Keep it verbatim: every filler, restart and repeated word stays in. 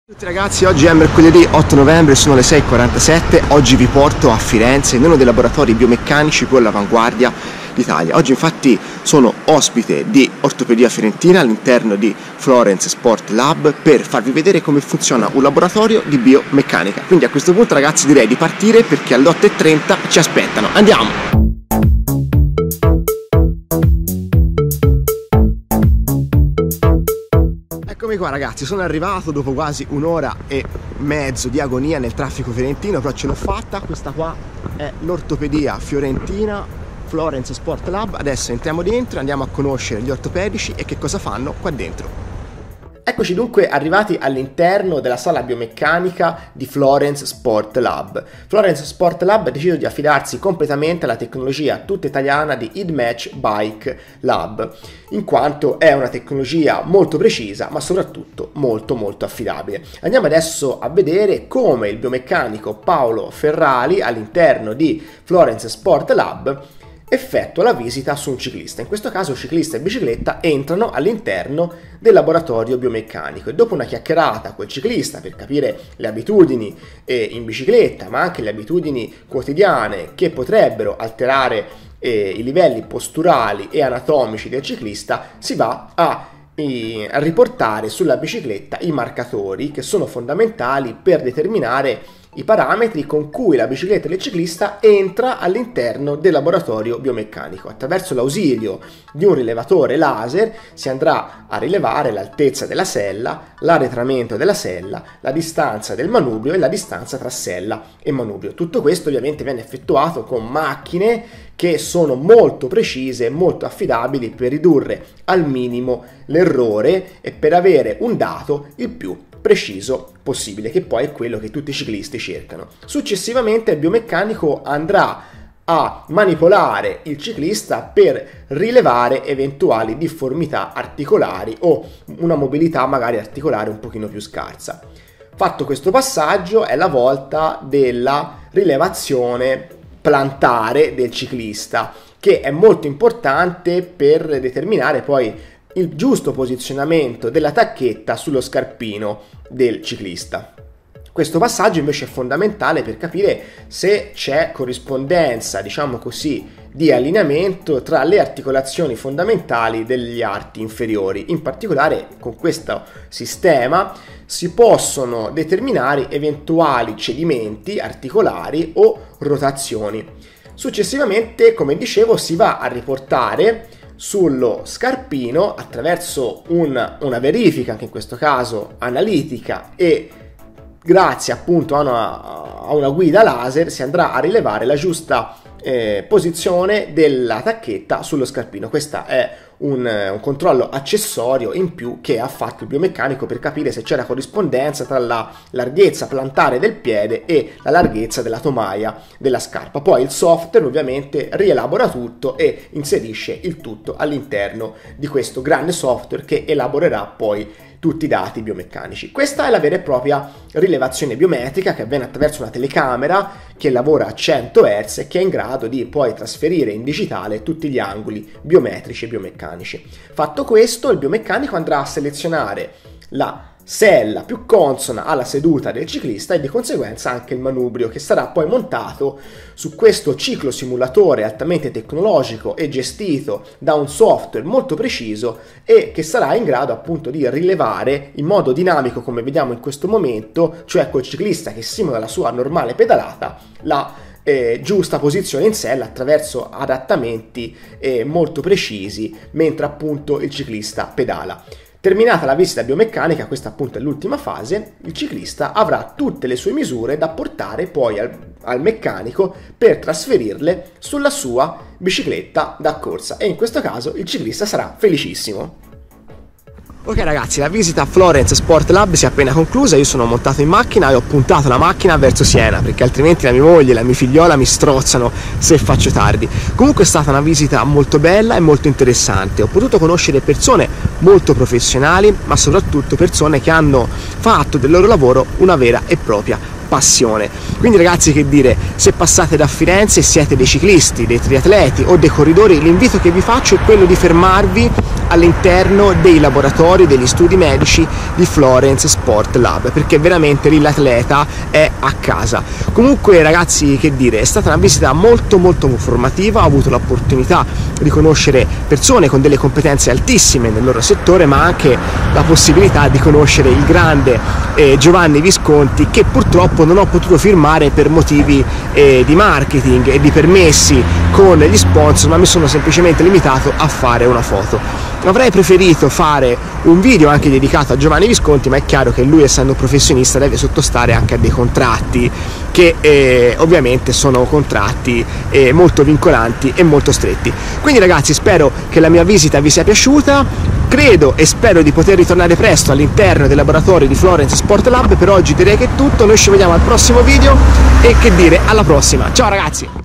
Ciao a tutti ragazzi, oggi è mercoledì otto novembre, sono le sei e quarantasette. Oggi vi porto a Firenze in uno dei laboratori biomeccanici più all'avanguardia d'Italia. Oggi infatti sono ospite di Ortopedia Fiorentina all'interno di Florence Sport Lab per farvi vedere come funziona un laboratorio di biomeccanica. Quindi a questo punto ragazzi direi di partire perché alle otto e trenta ci aspettano. Andiamo! Eccomi qua ragazzi, sono arrivato dopo quasi un'ora e mezzo di agonia nel traffico fiorentino, però ce l'ho fatta. Questa qua è l'Ortopedia Fiorentina Florence Sport Lab. Adesso entriamo dentro, andiamo a conoscere gli ortopedici e che cosa fanno qua dentro. Eccoci dunque arrivati all'interno della sala biomeccanica di Florence Sport Lab. Florence Sport Lab ha deciso di affidarsi completamente alla tecnologia tutta italiana di IDmatch Bike Lab, in quanto è una tecnologia molto precisa ma soprattutto molto molto affidabile. Andiamo adesso a vedere come il biomeccanico Paolo Ferrali all'interno di Florence Sport Lab effettua la visita su un ciclista. In questo caso ciclista e bicicletta entrano all'interno del laboratorio biomeccanico e dopo una chiacchierata col ciclista per capire le abitudini in bicicletta ma anche le abitudini quotidiane che potrebbero alterare eh, i livelli posturali e anatomici del ciclista, si va a a riportare sulla bicicletta i marcatori che sono fondamentali per determinare i parametri con cui la bicicletta del ciclista entra all'interno del laboratorio biomeccanico. Attraverso l'ausilio di un rilevatore laser si andrà a rilevare l'altezza della sella, l'arretramento della sella, la distanza del manubrio e la distanza tra sella e manubrio. Tutto questo ovviamente viene effettuato con macchine che sono molto precise e molto affidabili per ridurre al minimo l'errore e per avere un dato il più preciso possibile, che poi è quello che tutti i ciclisti cercano. Successivamente il biomeccanico andrà a manipolare il ciclista per rilevare eventuali difformità articolari o una mobilità magari articolare un pochino più scarsa. Fatto questo passaggio è la volta della rilevazione plantare del ciclista, che è molto importante per determinare poi il giusto posizionamento della tacchetta sullo scarpino del ciclista. Questo passaggio invece è fondamentale per capire se c'è corrispondenza, diciamo così, di allineamento tra le articolazioni fondamentali degli arti inferiori. In particolare con questo sistema si possono determinare eventuali cedimenti articolari o rotazioni. Successivamente, come dicevo, si va a riportare sullo scarpino attraverso un, una verifica, che in questo caso analitica, e grazie appunto a una, a una guida laser si andrà a rilevare la giusta eh, posizione della tacchetta sullo scarpino. Questo è un, un controllo accessorio in più che ha fatto il biomeccanico per capire se c'era corrispondenza tra la larghezza plantare del piede e la larghezza della tomaia della scarpa. Poi il software ovviamente rielabora tutto e inserisce il tutto all'interno di questo grande software che elaborerà poi tutti i dati biomeccanici. Questa è la vera e propria rilevazione biometrica che avviene attraverso una telecamera che lavora a cento hertz e che è in grado di poi trasferire in digitale tutti gli angoli biometrici e biomeccanici. Fatto questo, il biomeccanico andrà a selezionare la sella più consona alla seduta del ciclista e di conseguenza anche il manubrio, che sarà poi montato su questo ciclo simulatore altamente tecnologico e gestito da un software molto preciso e che sarà in grado appunto di rilevare in modo dinamico, come vediamo in questo momento, cioè col ciclista che simula la sua normale pedalata, la eh, giusta posizione in sella attraverso adattamenti eh, molto precisi mentre appunto il ciclista pedala. Terminata la visita biomeccanica, questa appunto è l'ultima fase, il ciclista avrà tutte le sue misure da portare poi al, al meccanico per trasferirle sulla sua bicicletta da corsa e in questo caso il ciclista sarà felicissimo. Ok ragazzi, la visita a Florence Sport Lab si è appena conclusa, io sono montato in macchina e ho puntato la macchina verso Siena perché altrimenti la mia moglie e la mia figliola mi strozzano se faccio tardi. Comunque è stata una visita molto bella e molto interessante, ho potuto conoscere persone molto professionali ma soprattutto persone che hanno fatto del loro lavoro una vera e propria passione. Quindi ragazzi, che dire, se passate da Firenze e siete dei ciclisti, dei triatleti o dei corridori, l'invito che vi faccio è quello di fermarvi all'interno dei laboratori, degli studi medici di Florence Sport Lab, perché veramente lì l'atleta è a casa. Comunque ragazzi, che dire, è stata una visita molto molto formativa, ho avuto l'opportunità di conoscere persone con delle competenze altissime nel loro settore, ma anche la possibilità di conoscere il grande eh, Giovanni Visconti, che purtroppo non ho potuto firmare per motivi eh, di marketing e di permessi con gli sponsor, ma mi sono semplicemente limitato a fare una foto. Avrei preferito fare un video anche dedicato a Giovanni Visconti, ma è chiaro che lui, essendo professionista, deve sottostare anche a dei contratti che eh, ovviamente sono contratti eh, molto vincolanti e molto stretti. Quindi ragazzi, spero che la mia visita vi sia piaciuta, credo e spero di poter ritornare presto all'interno dei laboratori di Florence Sport Lab. Per oggi direi che è tutto, noi ci vediamo al prossimo video e che dire, alla prossima, ciao ragazzi!